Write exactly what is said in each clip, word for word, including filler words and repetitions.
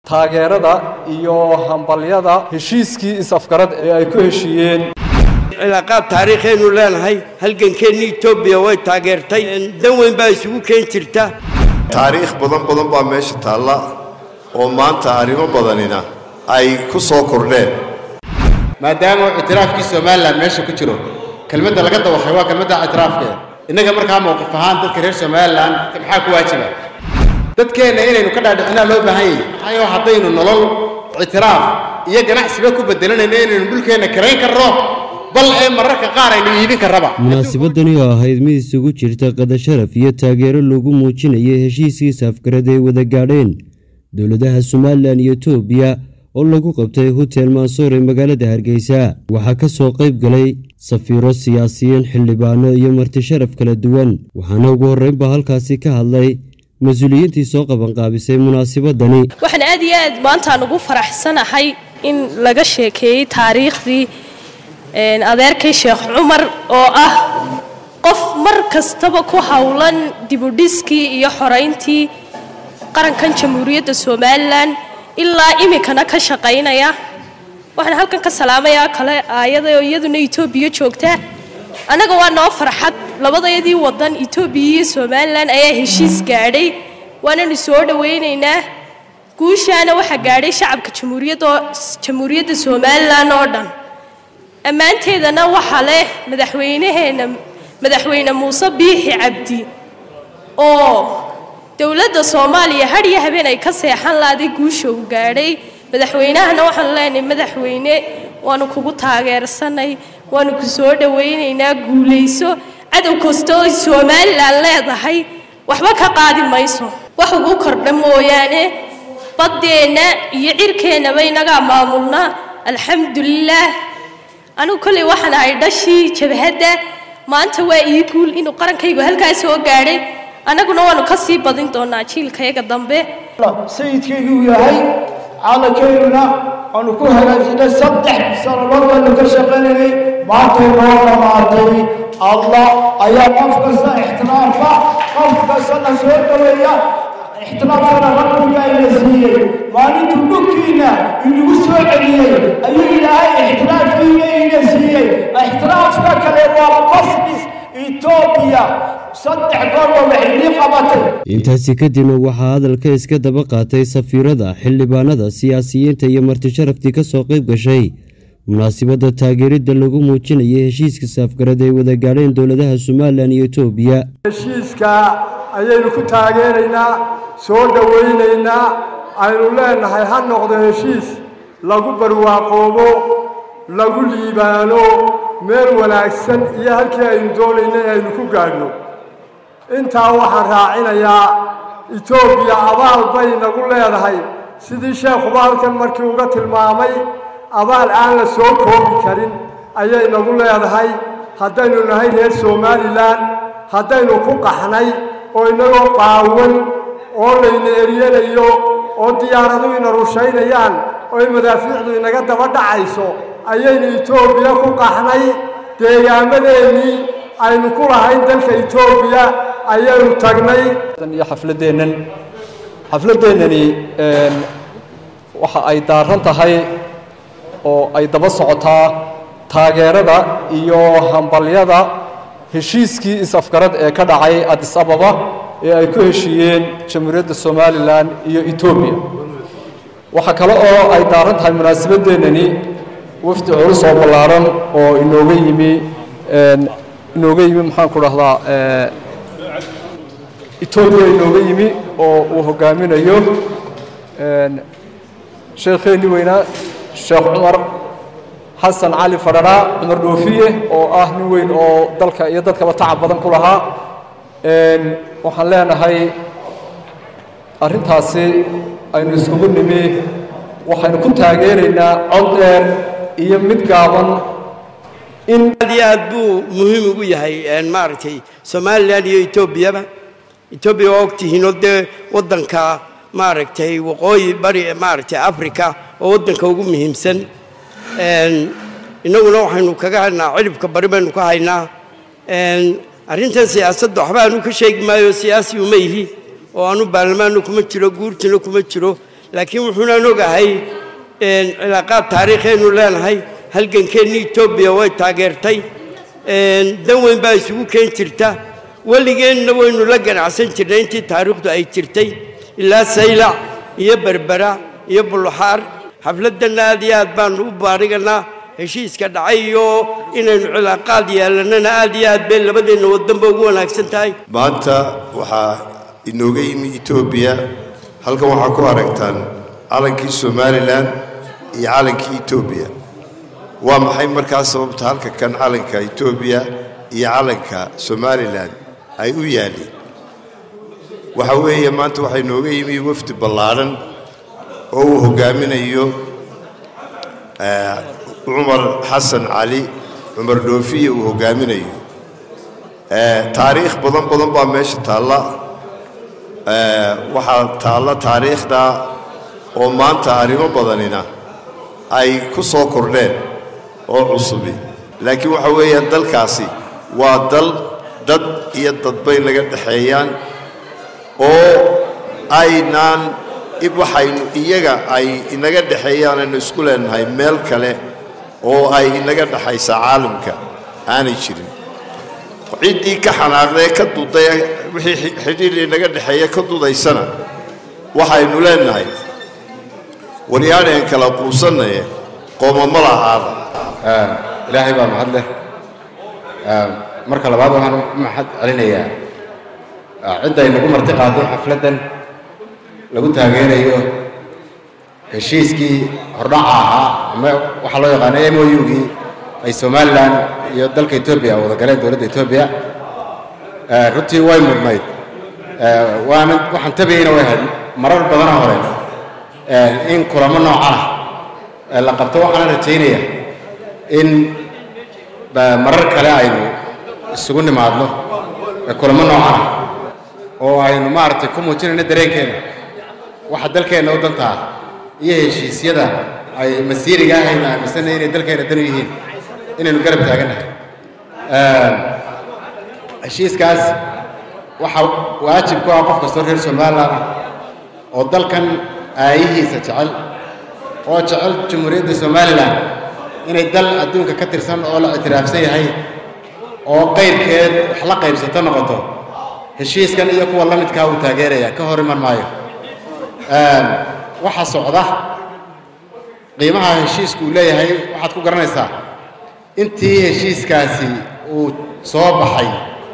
taageerada iyo hambalyada heshiiskii is-afgarad ee ay ku heshiiyeen cilaaqaad taariikheenu leenahay halgankeena Itoobiya way taageertay dan weyn baa isugu keen jirta taariikh badan badan baa meesha taala oo maanta arrimo badanina ay ku soo kordheen maadaama اعتراafkii Soomaaliland meesha ku jiro kelmadda laga dawaqay waa kelmadda اعتراafka inaga markaa mowqif ahaan dadka reer Soomaaliland maxaa ku waajiba dadkeena inaynu ka dhaadhicnaa loo baahan yahay ayo hadaynu nolol اعتراaf iyo ganacsiga ku bedelanayna inaynu dhulkeena karayn karno bal ee mararka qaar aynu iibin karaba munaasabadani oo ahayd mid isugu jirta qada sharaf iyo taageero lagu muujinayay heshiiskii is-afgarad ee wada gaadheen dowladaha Soomaaliland iyo Itoobiya oo lagu qabtay hotel Mansour ee magaalada Hargeysa waxa ka soo qayb galay safiiro siyaasiyiin xildhibaano iyo marti sharaf kala duwan waxaana ugu horeynba halkaasi ka hadlay mas'uuliyiintii soo qaban qaabisay munaasabadani waxaan aad iyo aad maanta ugu faraxsanahay in laga sheekeeyay taariikhdii een adeerkay Sheekh Umar oo ah qof mar kastaba ku hawlan dib u dhiskii iyo xoreyntii qarankan Jamhuuriyadda Soomaaliland ilaa imikana ka shaqeynaya waxaan halkan ka salaamayaa kale aayada oo iyaduna Itoobiya joogta anaga waa noo farxad labadayadii wadan Itoobiya iyo Soomaaliland ayaa heshiis gaadhay waana soo dhaweynaynaa guushaana waxa gaadhay shacabka Jamhuuriyadda Jamhuuriyadda Soomaaliland oo dhan amaanteedana waxa leh madaxweynaheena madaxweyne Muuse Biixi Cabdi oo dawladda Soomaaliya hadiya habeen ay ka seexan laaday guusha uu gaadhay madaxweynahana waxaan leenahay madaxweyne waanu kugu taageersanay waanu ku soo dhaweynaynaa guuleyso cadow kasto oo Soomaaliland leedahay waxba ka qaadi mayso wax ugu kordha mooyaane badeena iyo cirkeena bay naga maamulna alxamdulillah anu kulli waxaan ay dhashii jabhada maanta waa ii guul inuu qarankaygu halkaas soo gaadhay anaguna waanu ka sii badin doonaa jiilkayga dambe sayidkaygu yahay calakeena aanu ku hagaajinay saddex sanadood ka shaqeynay maanta noo dhamaatay Allah ayaa qof kasta ixtiraafa qof kasta soo dhaweeya ixtiraafana rabbiga ila siiyay maalintu dhulkiina inuu soo celiyay ayuu ilaahay ixtiraafkiina ila siiyay ixtiraafka kale waa qasbis Itoobiya saddex goor waxay qabatay intaasi kadib waxa hadalka iska daba qaatay safiirada xildhibaanada siyaasiyiinta iyo marti sharaftii ka soo qayb gashay munaasabada taageerida lagu muujinayay heshiiska is-afgarad ee wada gaadheen dowladaha Soomaaliland iyo Itoobiya heshiiska ayaynu ku taageeraynaa soo dhaweynaynaa aynu leenahay ha noqdo heshiis lagu barwaaqoobo lagu liibaano meel wanaagsan iyo halkii aynu doonaynay aynu ku gaadhno intaa waxaan raacinayaa Itoobiya abaal bay nagu leedahay sidii sheekhuba halkan markii uga tilmaamay abaal aan la soo koobi karin ayay nagu leedahay haddaynu nahay reer Soomaaliland haddaynu ku qaxnay oo inagoo qaawan oo layna eriyanayo oo diyaaradu ina rushaynayaan oo madaafiicdu inaga daba dhacayso ayaynu Itoobiya ku qaxnay deegaamadeennii aynu ku lahayn dalka Itoobiya ayaynu tagnay iyo xafladeennan xafladeennani een waxa ay daaran tahay oo ay daba socotaa taageerada iyo hambalyada heshiiskii is-afgarad ee ka dhacay Addis Ababa ee ay ku heshiiyeen Jamhuuriyadda Soomaaliland iyo Itoobiya waxa kale oo ay daaran tahay munaasabadeenani wafdi culus oo ballaaran oo inooga yimi een inooga yimi maxaan ku dhahdaa ee Itoobiya inooga yimi oo uu hogaaminayo een sheekheeni weynaa Sheekh Umar Hassan Ali Fadara Umar Dhoofiye oo ah nin weyn oo dalka iyo dadkaba tacab badan ku lahaa een waxaan leenahay arrintaasi aynu iskugu nimi waxaynu ku taageeraynaa cod dheer iyo mid gaaban in aad buu muhiim ugu yahay een maartay Soomaaliland iyo Itoobiya Itoobiya waqtigiina oo wadanka maartay waqooyi bari maartay Afrika oo wadanka ugu muhiimsan een inaguna waxaynu kaga hadnaa cilibka bari baynu ka haynaa een arrintan siyaasadda waxba aanu ka sheegi maayo siyaasi uma yihi oo aanu baarlamaanku kuma jiro guurtina kuma jiro laakiin wuxuuna ogahay in cilaaqaad taariikheenu leenahay halgankeennii Itoobiya way taageertay dan weyn baa isugu keen jirta waligeenna waynu la ganacsan jirnay intii taariikhdu ay jirtay ilaa Saylac iyo Berbera iyo Buluxaar xafladana aad iyo aad baan u baariganaa heshiiska dhacay iyo inaynu cilaaqaad yeelanana aad iyo aad bay labadeena wadanba ugu wanaagsan tahay maanta waxaa inooga yimi Itoobiya halkan waxaa ku aragtaan calankii Somaliland iyo calankii Itoobiya waa maxay markaa sababta halka kan calanka Itoobiya iyo calanka Somaliland ay u yaaleen waxa weeye maanta waxay nooga yimi wafdi ballaaran oo uu hogaaminayo Umar Hassan Ali Umar Doofiye uu hogaaminayo taariikh badan badan baa meesha taala waxa taala taariikhda oo maanta arrimo badanina ay ku soo kordheen oo cusubi laakiin waxa weeye dalkaasi waa dal dad iyo dadbay laga dhaxeeyaan oo aynaan waxaynu iyaga ay inaga dhaxeeyaan inuu isku leenahay meel kale oo ay inaga dhaxaysa caalamka aanay jirin cidii ka xanaaqday ka duuday wixii xidhiidh inaga dhaxeeya ka duudaysana waxaynu leenahay wariyaan kala quusanay qoomamo lahaada ilaahay baa mahad leh marka labaad waxaan mahad celinayaa cidda ay nagu marti qaaday xafladan lagu taageerayo heshiiskii hordhaca ahaa ama waxa loo yaqaan M O U-gii ay Somaliland iyo dalka Itoobiya wada galeen dowladda Itoobiya runtii way mudnayd waana waxaan tabayna way had marar badan hore in kulamo noocan ah la qabto waxaan rajaynayaa in marar kale aynu isugu nimaadno kulamo noocan ah oo aynu maartay ku muujinayna dareenkeena waxa dalkeena u dantaa iyo heshiisyada ay masiiriga ahayna aaminsanay inay dalkeena dan u yihiin inaynu garab taaganahay heshiiskaas waxa waajib ku ah qof kastoo reer Somaliland oo dalkan aayihiisa jecel oo jecel Jamhuuriyadda Somaliland inay dal adduunka ka tirsan oo la ictiraafsan yahay oo qayrkeed wax la qaybsato noqoto heshiiskan iyo kuwa la midka uu taageeraya ka hor iman maayo waxa socda qiimaha heshiisku leeyahay waxaad ku garanaysaa intii heshiiskaasi uu soo baxay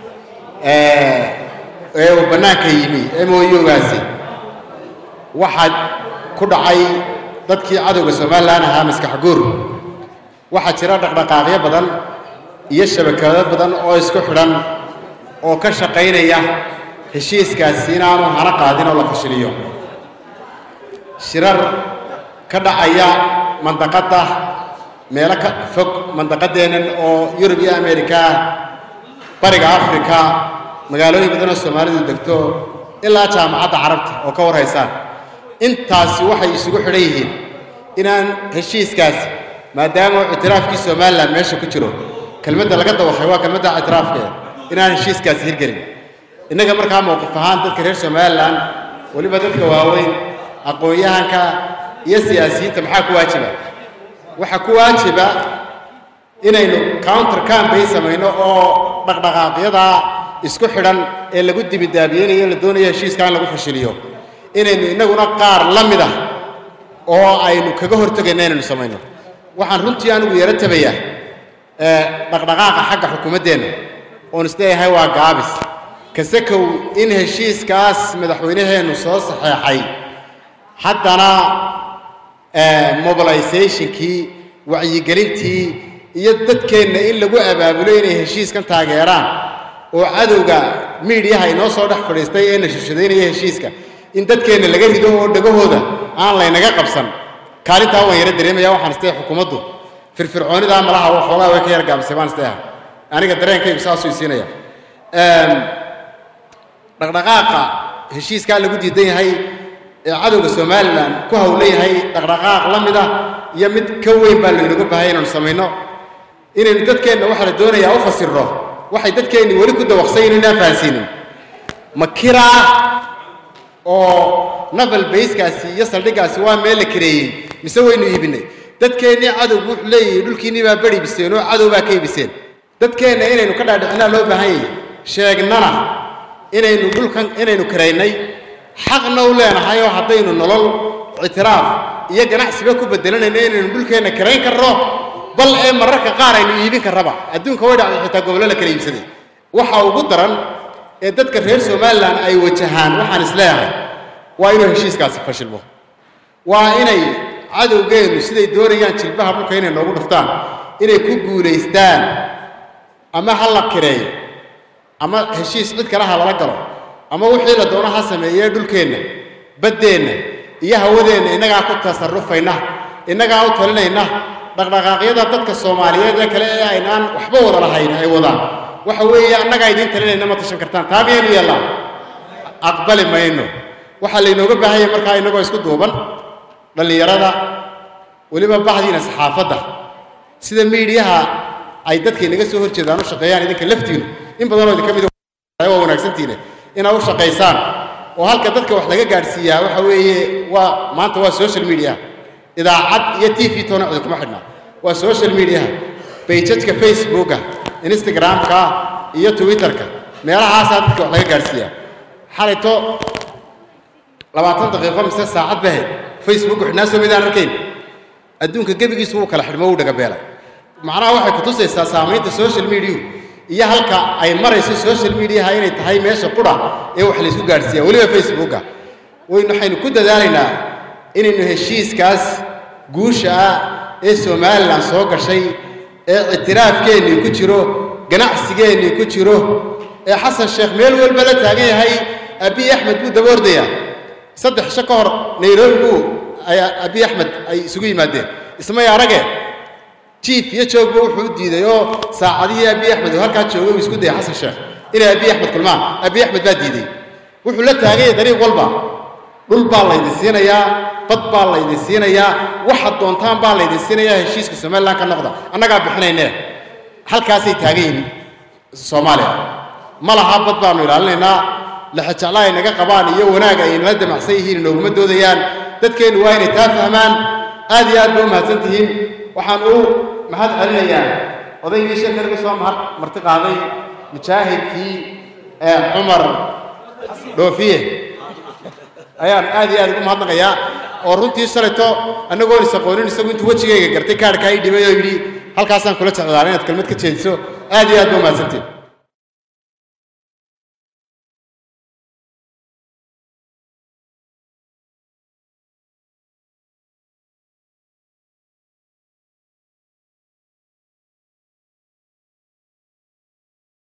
ee uu banaanka yimi M O U-gaasi waxa ku dhacay dadkii cadowga Somaliland ahaa maskax guur waxa jira dhaqdhaqaaqyo badan iyo shabakado badan oo isku xidhan oo ka shaqeynaya heshiiskaasi inaanu hana qaadin oo la fashiliyo shirar ka dhacaya mandaqada meelo ka fog mandaqadeenan oo Yurub iyo Ameerika bariga Afrika magaalooyin badan oo Soomaalidu degto ilaa jaamacadda Carabta oo ka warhaysaan intaasi waxay isugu xidhan yihiin inaan heshiiskaas maadaama ictiraafkii Somaliland meesha ku jiro kelmadda laga dawaqay waa kelmadda ictiraafka inaan heshiiskaas hirgelin inaga markaa mowqif ahaan dadka reer Somaliland waliba dadka waaweyn aqoonyahanka iyo siyaasiyiinta maxaa ku waajiba waxa ku waajiba inaynu counter campaign samayno oo dhaqdhaqaaqyada isku xidhan ee lagu dibidaabiyeeyo la doonayo heshiiskan lagu fashiliyo inaynu inaguna qaar la mid ah oo aynu kaga hortagayno inaynu samayno waxaan runtii anigu yara tabayaa ee dhaqdhaqaaqa xagga xukuumaddeena oo isleeyahay waa gaabis kasakow in heshiiskaas madaxweynaheenu soo saxeexay haddana mobilizationkii wacyigelintii iyo dadkeenna in lagu abaabulo inay heshiiskan taageeraan oo cadowga miidiyaha inoo soo dhex fadhiistay ee nashashadaynaya heshiiska in dadkeenna laga rido oo dhagahooda aan laynaga qabsan kaalintaa waan yara dareemayaa waxaan isteeyahay xukuumaddu firfircoonidaa malaha waxoogaa way ka yar gaabisay baan isteeyahay aniga dareenkaygu saasuu isiinaya dhaqdhaqaaqa heshiiskaa lagu diidan yahay ee cadowga Somaliland ku hawleeyahay dhaqdhaqaaq la mid ah iyo mid ka weyn baa looga baahay inaan sameeyno inaynu dadkeenna waxa la doonayaa u fasirro waxay dadkeenni wali ku dawaqsayeen inaan fahansiinin makira oo naval base-kaasi iyo saldhiggaasi waa meel la kareeyey mise waynu iibinay dadkeennii cadowgu wuxuu leeyahay dhulkiinnii baa bari biseen oo cadow baa ka iibiseen dadkeenna inaynu ka dhaadhicinaa loo baahan yahay sheegnana inaynu dhulkan inaynu karaynay xaqna u leenahay oo haddaynu nolol ictiraaf iyo ganacsiba ku bedelanayno inaynu dhulkeenna karayn karno bal ee mararka qaar aynu iibin karraba adduunka way dhacday xitaa gobollo la kala iibsaday waxa ugu daran ee dadka reer somalilan ay wajahaan waxaan isleeyahay waa inuu heshiiskaasi fashilmo waa inay cadowgeennu siday doonayaan jilbaha dhulka inay noogu dhuftaan inay ku guulaystaan ama ha la kireeyo ama heshiis cid kale ha lala galo ama wixii la doono ha sameeyee dhulkeenna baddeenna iyo hawadeenna innagaa ku tasarrufayna innagaa u talinayna dhaqdhaqaaqyada dadka soomaaliyeed ee kale ee aynaan waxba wada lahayn ay wadaan waxa weeye annagaa idiin talinayna ma tashan kartaan taa miyaynu yeellaa aqbali mayno waxaa laynooga baahan yahay markaa innagoo isku duuban dhallinyarada weliba bahdiina saxaafadda sida miidiyaha ay dadka inaga soo hor jeedaan u shaqeeyaan idinka laftiinu in badanoo idinka mid waa wanaagsantiine inaad u shaqaysaan oo halka dadka wax laga gaadhsiiyaa waxa weeye waa maanta waa social media idaacad iyo t v toona cidi kuma xidhnaa waa social mediaha bayjajka facebooka instagramka iyo twitterka meelahaasaa dadka wax laga gaadhsiiyaa xalayto labaatan daqiiqo mise saacad bahayd facebook xidhnaa soo midaan arkayn adduunka gebigiisu wuu kala xidhmo wuu dhagabeelay macnaha waxay ku tusaysaa saamaynta social media iyo halka ay marayso social mediaha inay tahay meesha qudha ee wax la isku gaadhsiiyaa weliba facebooka waynu waxaynu ku dadaalaynaa inaynu heshiiskaas guusha ah ee somalilan soo gashay ee ictiraafkeennii ku jiro ganacsigeennii ku jiro ee xasan sheekh meel walba la taagan yahay abiy axmed buu daba ordayaa saddex isho ka hor nairobi buu abiy axmed ay isugu yimaadeen ismay arage jiif iyo joogba wuxuu u diiday oo saacadihii abiy axmed oo halkaa joogay uu isku dayay xasan sheekh inay abiy axmed kulmaan abiy axmed baa diiday wuxuu la taagan yahay dariiq walba dhul baa laydin siinayaa bad baa laydin siinayaa waxaad doontaan baa laydin siinayaa heshiiska somalilan ka noqda annagaa bixinaynee halkaasay taagan yihiin soomaaliya ma laha bad baanu ilaalinaynaa laxajecla ay naga qabaan iyo wanaag ay nala damacsan yihiin inooguma doodayaan dadkeennu waa inay taa fahmaan aad iyo aad ba u mahadsan tihiin waxaan u mahad celinayaa odaygii sheekh laga soo mahad marti qaaday mujaahidkii ee cumar dhoofiye ayaan aad iyo aad ugu mahadnaqayaa oo runtii shalayto annagoon isaqoonin isagu intuu wejigayga gartay kaadhkaa ii dhibay oo yidhi halkaasaan kula jeclaan inaad kelmad ka jeediso aad iyo aad ba u mahadsantiin